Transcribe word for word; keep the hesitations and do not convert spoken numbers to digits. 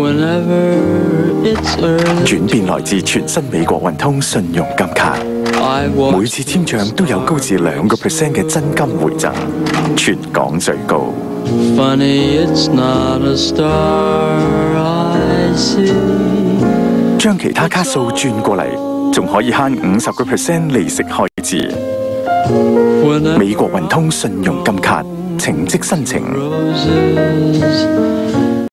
轉變來自全新美國運通信用金卡，每次簽帳都有高至兩個 percent 嘅真金回贈，全港最高。將其他卡數轉過嚟，仲可以慳五十個 percent 利息開支。美國運通信用金卡，請即申請。